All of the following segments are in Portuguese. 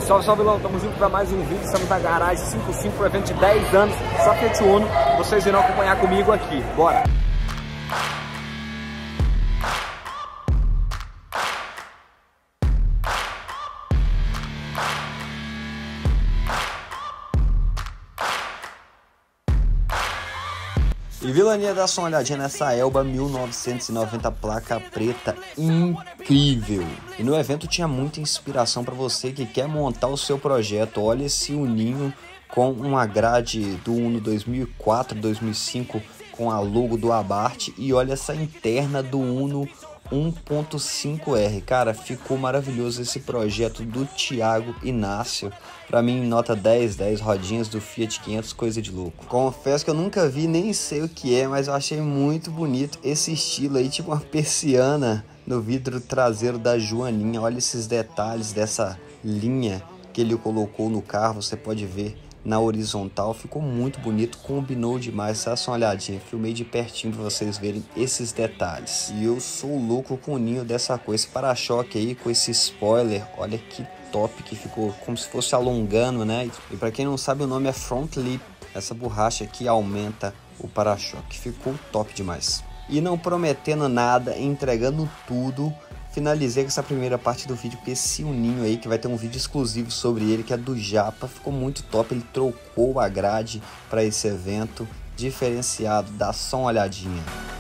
salve, salve, Lão, tamo junto pra mais um vídeo. Estamos na garagem 55 pro evento de 10 anos, só Fiat Uno. Vocês irão acompanhar comigo aqui, bora! E vilania, dá só uma olhadinha nessa Elba 1990 placa preta incrível. E no evento tinha muita inspiração para você que quer montar o seu projeto. Olha esse uninho com uma grade do Uno 2004, 2005 com a logo do Abarth. E olha essa interna do Uno 1.5R, cara, ficou maravilhoso esse projeto do Thiago Inácio. Pra mim, nota 10, rodinhas do Fiat 500, coisa de louco. Confesso que eu nunca vi, nem sei o que é, mas eu achei muito bonito esse estilo aí, tipo uma persiana no vidro traseiro da Joaninha. Olha esses detalhes dessa linha que ele colocou no carro, você pode ver na horizontal, ficou muito bonito, combinou demais. Dá só uma olhadinha, filmei de pertinho para vocês verem esses detalhes. E eu sou louco com o ninho dessa coisa, esse para-choque aí com esse spoiler, olha que top que ficou, como se fosse alongando, né? E para quem não sabe, o nome é front lip, essa borracha que aumenta o para-choque, ficou top demais. E não prometendo nada, entregando tudo, finalizei com essa primeira parte do vídeo com esse uninho aí, que vai ter um vídeo exclusivo sobre ele, que é do Japa. Ficou muito top, ele trocou a grade para esse evento, diferenciado, dá só uma olhadinha.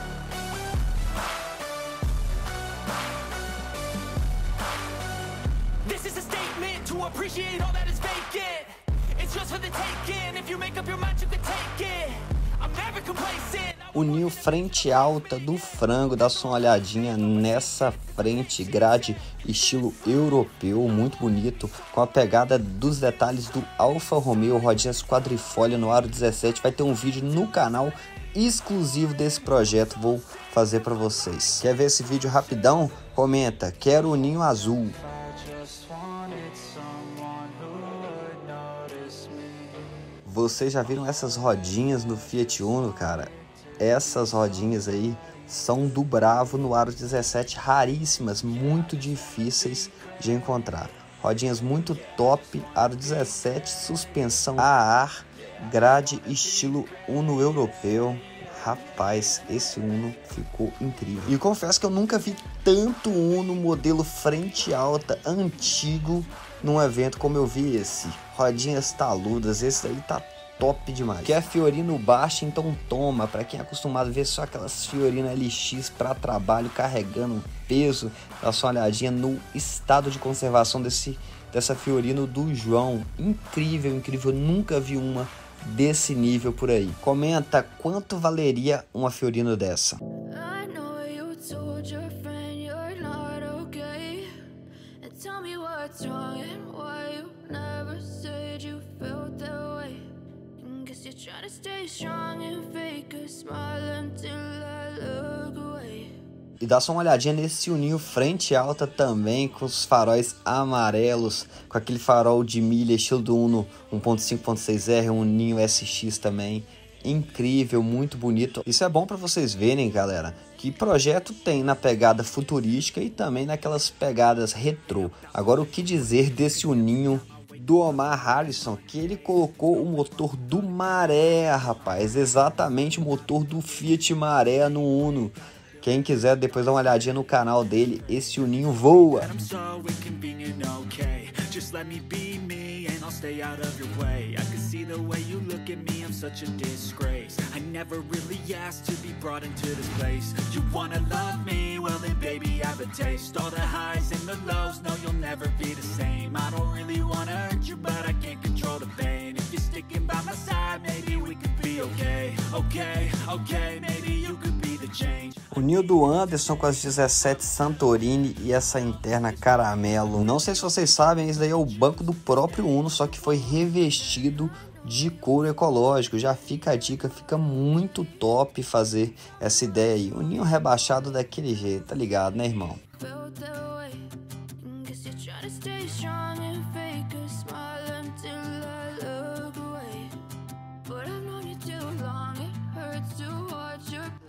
O ninho frente alta do frango, dá só uma olhadinha nessa frente, grade estilo europeu, muito bonito, com a pegada dos detalhes do Alfa Romeo, rodinhas quadrifólio no aro 17. Vai ter um vídeo no canal exclusivo desse projeto, vou fazer para vocês. Quer ver esse vídeo rapidão? Comenta, quero o ninho azul. Vocês já viram essas rodinhas no Fiat Uno, cara? Essas rodinhas aí são do Bravo no aro 17, raríssimas, muito difíceis de encontrar. Rodinhas muito top, aro 17, suspensão a ar, grade estilo Uno europeu. Rapaz, esse Uno ficou incrível. E confesso que eu nunca vi tanto Uno modelo frente alta antigo num evento como eu vi esse. Rodinhas taludas, esse aí tá top demais. Quer Fiorino baixo, então toma. Para quem é acostumado a ver só aquelas Fiorino LX para trabalho carregando peso, dá só uma olhadinha no estado de conservação dessa Fiorino do João. Incrível, incrível. Eu nunca vi uma desse nível por aí. Comenta quanto valeria uma Fiorino dessa. E dá só uma olhadinha nesse uninho frente alta também, com os faróis amarelos, com aquele farol de milha estilo do Uno 1.5.6R, um uninho SX também. Incrível, muito bonito. Isso é bom para vocês verem, galera, que projeto tem na pegada futurística e também naquelas pegadas retrô. Agora, o que dizer desse uninho do Omar Harrison, que ele colocou o motor do Maré, rapaz, exatamente o motor do Fiat Maré no Uno. Quem quiser depois dar uma olhadinha no canal dele, esse uninho voa. O ninho do Anderson com as 17 Santorini e essa interna caramelo. Não sei se vocês sabem, esse daí é o banco do próprio Uno, só que foi revestido de couro ecológico. Já fica a dica, fica muito top fazer essa ideia aí. O ninho rebaixado daquele jeito, tá ligado, né, irmão?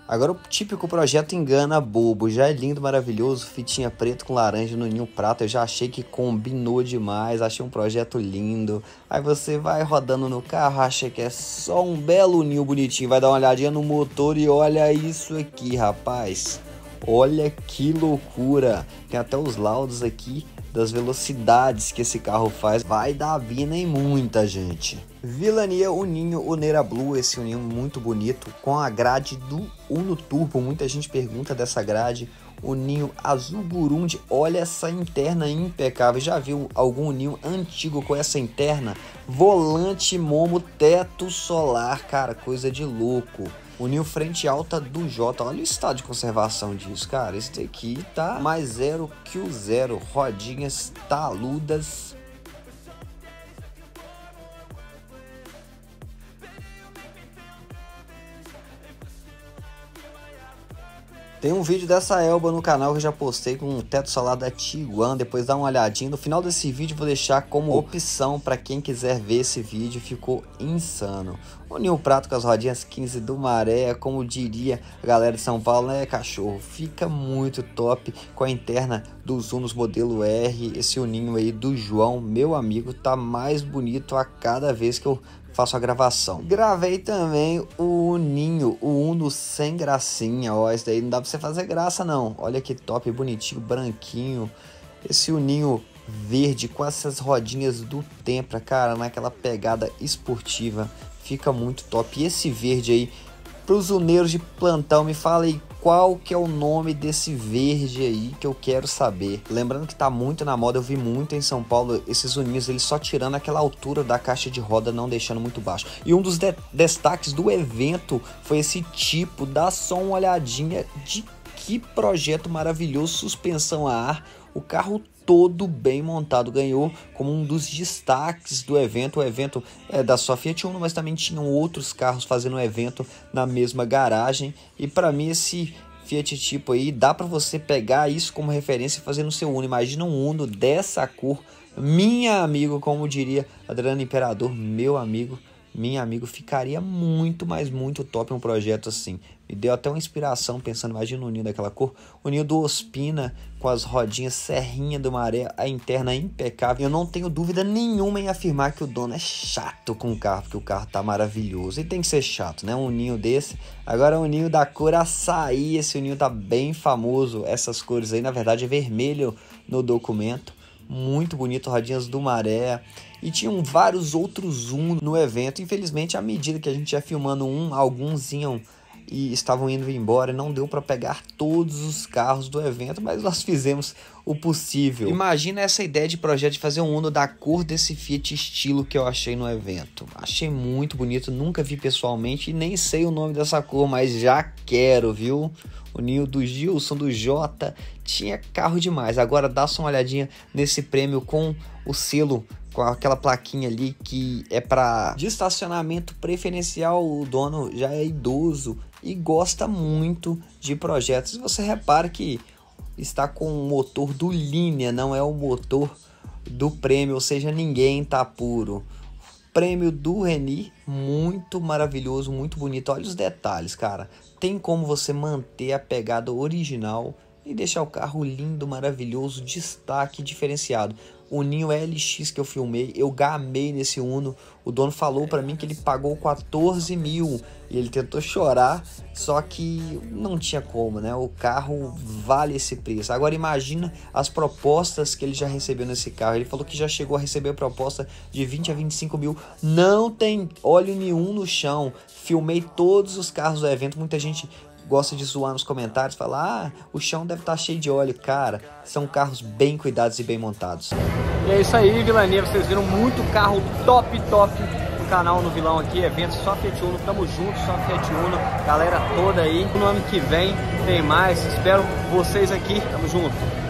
Agora o típico projeto engana bobo, já é lindo, maravilhoso, fitinha preta com laranja no ninho prata, eu já achei que combinou demais, achei um projeto lindo. Aí você vai rodando no carro, acha que é só um belo ninho bonitinho, vai dar uma olhadinha no motor e olha isso aqui, rapaz. Olha que loucura, tem até os laudos aqui das velocidades que esse carro faz, vai dar vina em muita gente. Vilania Uninho Onera Blue, esse uninho muito bonito, com a grade do Uno Turbo, muita gente pergunta dessa grade, uninho azul Burundi, olha essa interna impecável, já viu algum uninho antigo com essa interna? Volante Momo, teto solar, cara, coisa de louco. Uninho frente alta do Jota, olha o estado de conservação disso, cara, esse daqui tá mais zero que o zero, rodinhas taludas. Tem um vídeo dessa Elba no canal que eu já postei com um teto solar da Tiguan, depois dá uma olhadinha. No final desse vídeo vou deixar como opção para quem quiser ver esse vídeo, ficou insano. O ninho prato com as rodinhas 15 do Maré, como diria a galera de São Paulo, né, cachorro? Fica muito top com a interna dos Unos modelo R, esse uninho aí do João, meu amigo, tá mais bonito a cada vez que eu faço a gravação. Gravei também o Uninho, o Uno sem gracinha, ó, esse daí não dá pra você fazer graça não, olha que top, bonitinho, branquinho, esse Uninho verde com essas rodinhas do Tempra, cara, naquela pegada esportiva, fica muito top. E esse verde aí, pros uneiros de plantão, me fala aí qual que é o nome desse verde aí que eu quero saber. Lembrando que tá muito na moda, eu vi muito em São Paulo esses uninhos, eles só tirando aquela altura da caixa de roda, não deixando muito baixo. E um dos destaques do evento foi esse tipo, dá só uma olhadinha de que projeto maravilhoso, suspensão a ar, o carro todo bem montado, ganhou como um dos destaques do evento. O evento é da só Fiat Uno, mas também tinham outros carros fazendo o evento na mesma garagem. E para mim esse Fiat tipo aí, dá para você pegar isso como referência e fazer no seu Uno. Imagina um Uno dessa cor, minha amigo, como diria Adriano Imperador, meu amigo, minha amigo, ficaria muito, mas muito top um projeto assim. Me deu até uma inspiração pensando, imagina o ninho daquela cor, o ninho do Ospina com as rodinhas Serrinha do Maré, a interna impecável. Eu não tenho dúvida nenhuma em afirmar que o dono é chato com o carro, porque o carro tá maravilhoso e tem que ser chato, né? Um ninho desse. Agora o ninho da cor açaí, esse ninho tá bem famoso, essas cores aí, na verdade é vermelho no documento. Muito bonito, rodinhas do Maré. E tinham vários outros Uno no evento. Infelizmente, à medida que a gente ia filmando alguns iam e estavam indo embora, não deu para pegar todos os carros do evento, mas nós fizemos o possível. Imagina essa ideia de projeto de fazer um Uno da cor desse Fiat estilo que eu achei no evento. Achei muito bonito, nunca vi pessoalmente e nem sei o nome dessa cor, mas já quero, viu? O ninho do Gilson, do Jota, tinha carro demais. Agora dá só uma olhadinha nesse prêmio com o selo, com aquela plaquinha ali que é para de estacionamento preferencial. O dono já é idoso e gosta muito de projetos. Você repara que está com o motor do Linea, não é o motor do prêmio, ou seja, ninguém tá puro. Prêmio do Reni, muito maravilhoso, muito bonito. Olha os detalhes, cara. Tem como você manter a pegada original e deixar o carro lindo, maravilhoso, destaque diferenciado. O ninho LX que eu filmei, eu gamei nesse Uno. O dono falou para mim que ele pagou 14 mil e ele tentou chorar, só que não tinha como, né? O carro vale esse preço. Agora imagina as propostas que ele já recebeu nesse carro. Ele falou que já chegou a receber proposta de 20 a 25 mil. Não tem óleo nenhum no chão. Filmei todos os carros do evento. Muita gente gosta de zoar nos comentários, falar, o chão deve estar cheio de óleo. Cara, são carros bem cuidados e bem montados. E é isso aí, Vilania, vocês viram muito carro top no canal no Vilão aqui, evento só Fiat Uno, tamo junto, só Fiat Uno, galera toda aí. No ano que vem tem mais, espero vocês aqui, tamo junto.